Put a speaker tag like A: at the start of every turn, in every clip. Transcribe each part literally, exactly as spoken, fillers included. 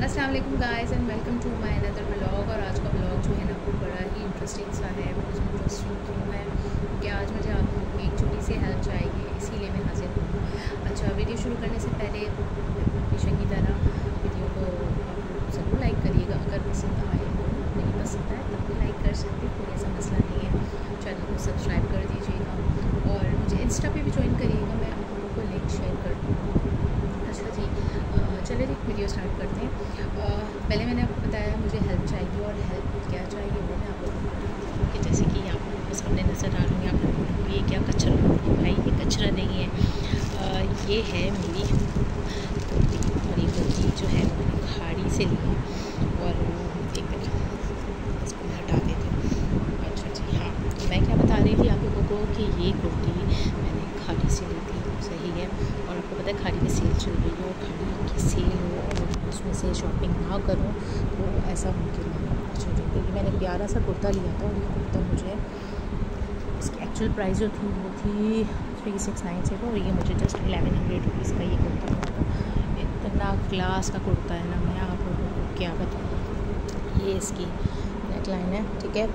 A: अस्सलाम वालेकुम guys and welcome to my another vlog. और आज का व्लॉग जो है ना वो बड़ा ही इंटरेस्टिंग सा है। इंटरेस्टिंग क्यों है कि आज मुझे आप लोगों की एक छोटी सी हेल्प चाहिए, इसीलिए मैं हाजिर हूँ। अच्छा, वीडियो शुरू करने से पहले हमेशा की तरह वीडियो को आप ज़रूर लाइक करिएगा। अगर पसंद आए तो, नहीं पसंद आए तब भी लाइक कर सकते, कोई ऐसा मसला नहीं है। चैनल को सब्सक्राइब कर दीजिएगा और मुझे इंस्टा पे भी ज्वाइन करिएगा, मैं आप लोगों को लिंक शेयर कर दूँगी। अच्छा जी, चलिए एक वीडियो स्टार्ट करते हैं। आ, पहले मैंने आपको बताया मुझे हेल्प चाहिए, और हेल्प क्या चाहिए वो मैं आप लोगों को बताती हूँ कि जैसे कि आप लोगों को सामने नज़र आ रही है, आप लोगों को ये क्या कचरा है। भाई ये कचरा नहीं है, आ, ये है मेरी कुर्ती। और ये कुर्ती जो है मैंने खाड़ी से ली है। और एक मिनट इसको मैं हटा देती हूँ। अच्छा जी हाँ, तो मैं क्या बता रही थी आप लोगों को कि ये कुर्ती मैंने खाड़ी से ली थी, सही है। और आपको पता है खाड़ी में सेल चल रही है, और खाड़ी की सेल हो और उसमें से शॉपिंग ना करूँ तो ऐसा मुमकिन नहीं है। अच्छा जी, क्योंकि मैंने प्यारा सा कुर्ता लिया था, और ये कुर्ता मुझे इसकी एक्चुअल प्राइस जो थी वो थी थ्री सिक्स नाइन से, और ये मुझे जस्ट एलेवन हंड्रेड रुपीज़ का ये कुर्ता मिला था। इतना क्लास का कुर्ता है ना, मैं आप लोगों को क्या बताऊँ। ये इसकी नेक लाइन है, ठीक है,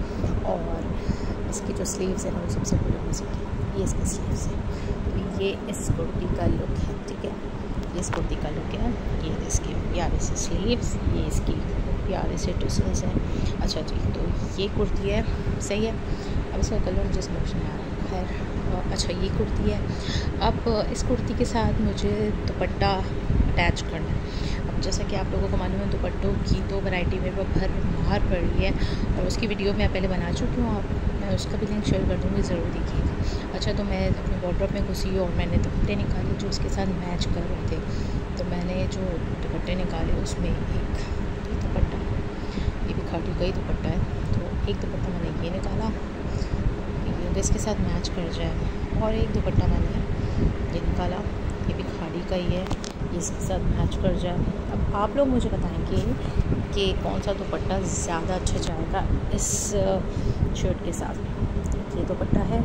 A: और इसकी जो स्लीव्स है ना वो सबसे बड़ी मज़े की, ये इसकी स्लीव्स है। ये इस कुर्ती का लुक है, ठीक है, ये इस कुर्ती का लुक है। ये इसकी प्यारे से स्लीव्स, ये इसकी प्यारे से टसल्स हैं। अच्छा जी, तो ये कुर्ती है, सही है। अब इसका कलर मुझे समझ नहीं आ रहा, खैर। अच्छा, ये कुर्ती है। अब इस कुर्ती के साथ मुझे दुपट्टा अटैच करना है। अब जैसा कि आप लोगों को मालूम है, दुपट्टों की तो वैरायटी में वो भर मार पड़ी है, और उसकी वीडियो मैं पहले बना चुकी हूँ। आप मैं उसका भी लिंक शेयर कर दूँगी, ज़रूर देखिएगा। अच्छा, तो मैं अपने वार्डरोब में घुसी और मैंने दुपट्टे निकाले जो इसके साथ मैच कर रहे थे। तो मैंने जो दुपट्टे निकाले उसमें एक दुपट्टा, ये भी खाड़ी का ही दुपट्टा है, तो एक दुपट्टा मैंने ये निकाला, ये इसके साथ मैच कर जाए। और एक दुपट्टा मैंने ये निकाला, ये भी खाड़ी का ही है, ये इसके साथ मैच कर जाए। अब आप लोग मुझे बताएंगे कि कौन सा दुपट्टा ज़्यादा अच्छा जाएगा इस शर्ट के साथ। ये दुपट्टा है,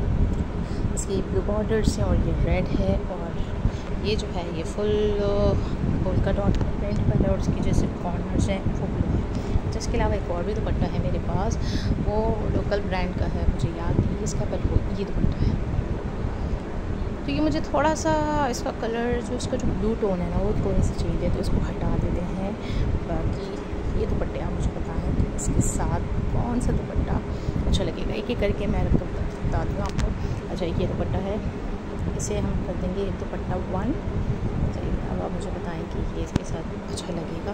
A: इसकी ब्लू बॉर्डर्स हैं, और ये रेड है, और ये जो है ये फुल पोल्का डॉट प्रिंट पर है, और इसकी जैसे कॉर्नर्स हैं वो ब्लू है। जिसके अलावा एक और भी दुपट्टा है मेरे पास, वो लोकल ब्रांड का है, मुझे याद नहीं इसका, बट वो ये दुपट्टा है। तो ये मुझे थोड़ा सा इसका कलर जो इसका जो ब्लू टोन है ना वो थोड़ी सी चाहिए, तो इसको हटा देते हैं। बाकी ये दुपट्टे आप मुझे बताएं कि इसके साथ कौन सा दुपट्टा अच्छा लगेगा। एक एक करके मैं बताती हूँ आपको। अच्छा, ये दुपट्टा है, इसे हम कर देंगे एक दुपट्टा वन। चलिए, अब आप मुझे बताएं कि ये इसके साथ अच्छा लगेगा।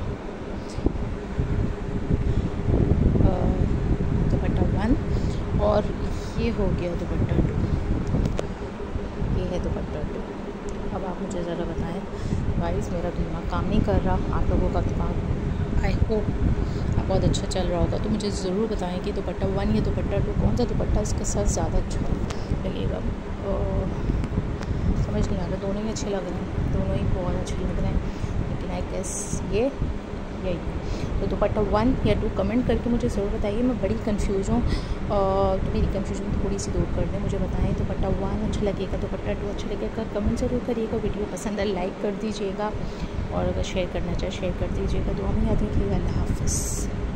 A: दुपट्टा वन, और ये हो गया दुपट्टा टू, ये है दुपट्टा टू। अब आप मुझे ज़रा बताएं गाइस, मेरा दिमाग काम नहीं कर रहा, आप लोगों का दिमाग आई होप आप बहुत अच्छा चल रहा होगा। तो मुझे ज़रूर बताएं कि दुपट्टा वन या दुपट्टा टू कौन सा दुपट्टा इसके साथ ज़्यादा अच्छा लगेगा। तो समझ नहीं आ रहा, दोनों ही अच्छे लग रहे हैं, दोनों ही बहुत अच्छे लग रहे हैं, लेकिन आई गेस ये यही। तो दुपट्टा वन या टू कमेंट करके मुझे ज़रूर बताइए, मैं बड़ी कंफ्यूज हूँ, तो मेरी कंफ्यूजन थोड़ी सी दूर कर दें। मुझे बताएं दुपट्टा वन अच्छा लगेगा, दुपट्टा टू अच्छा लगेगा, कमेंट ज़रूर करिएगा। वीडियो पसंद है लाइक कर दीजिएगा, और अगर शेयर करना चाहे शेयर कर दीजिएगा। दुआ में याद रखिएगा। अल्लाह हाफ़िज़।